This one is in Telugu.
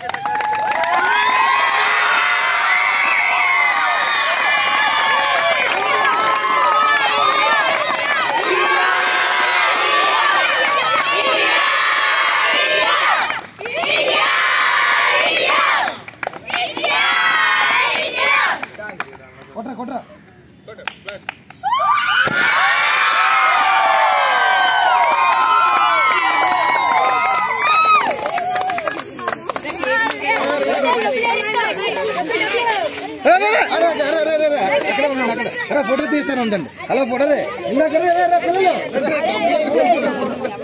కొట్రా అక్కడ ఉన్నాడు అక్కడ ఫోటో తీస్తాను ఉండండి అలా ఫోటోదే ఇందాక